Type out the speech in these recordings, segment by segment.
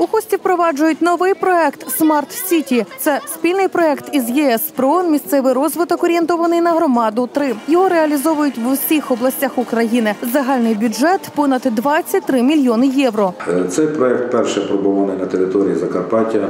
У Хусті впроваджують новий проект «Смарт Сіті». Це спільний проект із ЄС про місцевий розвиток, орієнтований на громаду 3. Його реалізовують в усіх областях України. Загальний бюджет – понад 23 мільйони євро. Цей проект перший пробуваний на території Закарпаття.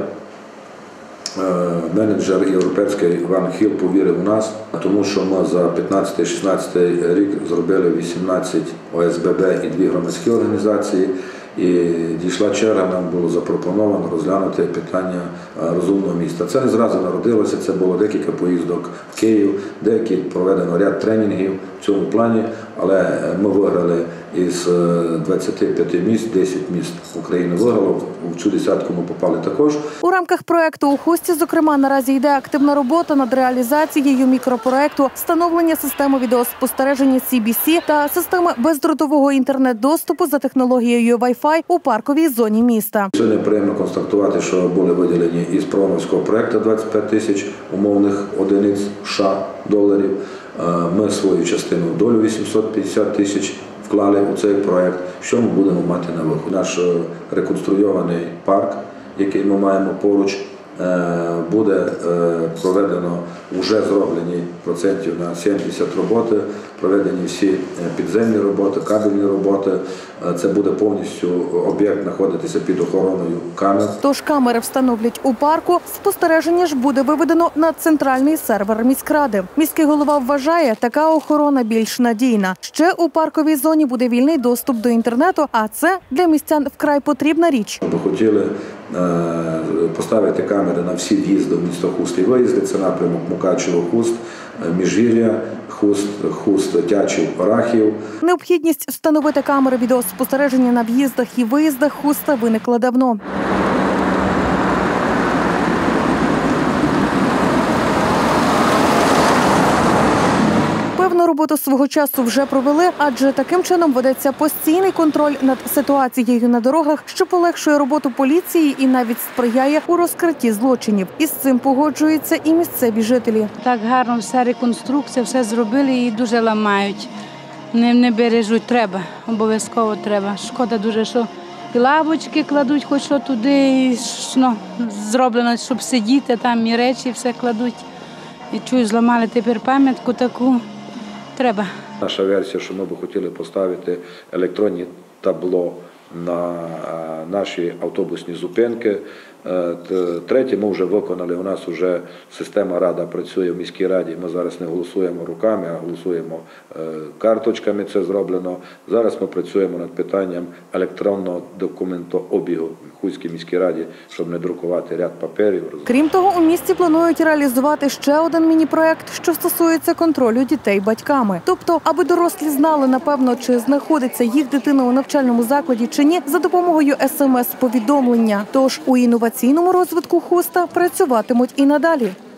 Менеджер європейський Іван Хіл повірив у нас, тому що ми за 15-16 рік зробили 18 ОСББ і 2 громадські організації. І дійшла черга, нам було запропоновано розглянути питання розумного міста. Це не зразу народилося, це було декілька поїздок в Київ, деякі проведено ряд тренінгів в цьому плані, але ми виграли із 25 міст, 10 міст України виграло, в цю десятку ми попали також. У рамках проекту у Хусті, зокрема, наразі йде активна робота над реалізацією мікропроекту встановлення системи відеоспостереження CBC та системи бездротового інтернет-доступу за технологією Wi-Fi у парковій зоні міста. Сьогодні приємно констатувати, що були виділені із промовського проекту 25 тисяч умовних одиниць США доларів. Ми свою частину долю 850 тисяч вклали у цей проект. Що ми будемо мати на вихід? Наш реконструйований парк, який ми маємо поруч, буде проведено, вже зроблені процентів на 70 роботи, проведені всі підземні роботи, кабельні роботи. Це буде повністю об'єкт знаходитися під охороною камер. Тож камери встановлять у парку, спостереження ж буде виведено на центральний сервер міськради. Міський голова вважає, така охорона більш надійна. Ще у парковій зоні буде вільний доступ до інтернету, а це для містян вкрай потрібна річ. Ми хотіли поставити камери на всі в'їзди в місто Хуст і виїзди. Це напрямок Мукачево-Хуст, Міжгір'я, Хуст, Тячів, Рахів. Необхідність встановити камери відеоспостереження на в'їздах і виїздах Хуста виникла давно. Певну роботу свого часу вже провели, адже таким чином ведеться постійний контроль над ситуацією на дорогах, що полегшує роботу поліції і навіть сприяє у розкритті злочинів. Із цим погоджуються і місцеві жителі. Так гарно вся реконструкція, все зробили і дуже ламають. Не бережуть, треба, обов'язково треба. Шкода дуже, що і лавочки кладуть, хоч що туди, і зроблено, щоб сидіти, там і речі все кладуть. І чую, зламали тепер пам'ятку таку. Треба. Наша версія, що ми б хотіли поставити електронні табло на наші автобусні зупинки. Третє ми вже виконали, у нас вже система «Рада» працює в міській раді, ми зараз не голосуємо руками, а голосуємо карточками, це зроблено. Зараз ми працюємо над питанням електронного документообігу в Хуській міській раді, щоб не друкувати ряд паперів. Крім того, у місті планують реалізувати ще один міні-проект, що стосується контролю дітей батьками. Тобто, аби дорослі знали, напевно, чи знаходиться їх дитина у навчальному закладі чи ні, за допомогою СМС-повідомлення. Тож у інноваційному розвитку Хуста працюватимуть і надалі.